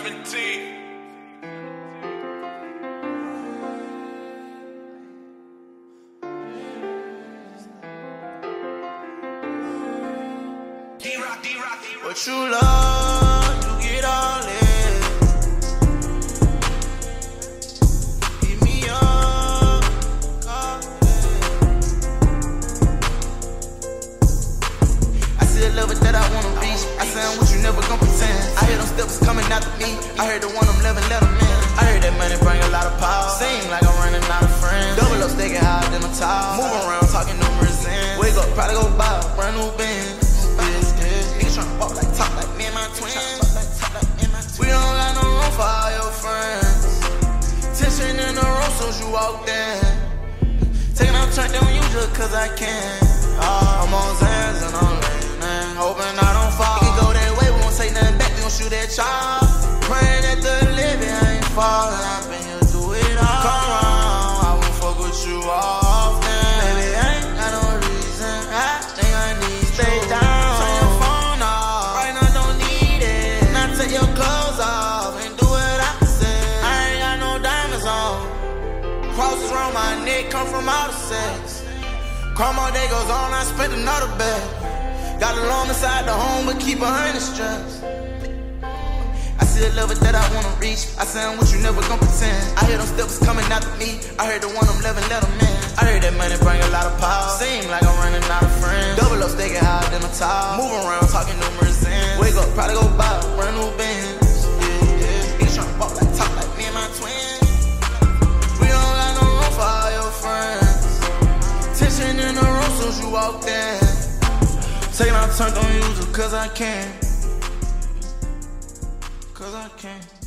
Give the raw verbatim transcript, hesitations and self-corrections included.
seventeen. D-Rock, D-Rock, D-Rock. What you love, you get all in. Hit me up, call in. I see a level that I wanna reach. I say I'm with you, never gon' pretend. I hear them steps coming after me. I heard the one I'm living, let them in. I heard that money bring a lot of power. Seem like I'm running out of friends. Double up, staking higher than a towel. Move around, talking numerous ends. Wake up, probably go buy a brand new Benz. Niggas tryna walk like top like me and my twins. We don't got no room for all your friends. Tension in the room soon as you walked in. Taking out track, they don't use it cause I can. Oh, I'm on Zans and I'm leaning, hoping I don't fall. We can go that way, we won't take nothing back, we gon' shoot that child. Praying that the living, I ain't falling. I've been here to do it all. Come around, I won't fuck with you often. Baby, I ain't got no reason. I think I need to stay down. Your clothes off and do what I say. I ain't got no diamonds on. Crosses around my neck come from outer sex. Crime all day goes on, I spent another bag. Got a loan inside the home, but keep a hundred stress. I see a level that I wanna reach. I say I'm with you, never gon' pretend. I hear them steps coming after me. I heard the one I'm living, let them in. I heard that money bring a lot of power. Seem like I'm running out of friends. Double up, staking higher than a towel. Move around, talking numerous ends. Wake up, probably go buy a brand new Benz. Yeah, yeah. Niggas tryna walk like top like me and my twins. We don't got no room for all your friends. Tension in the room soon as you walked in. Taking out turn, don't use it cause I can. Cause I can.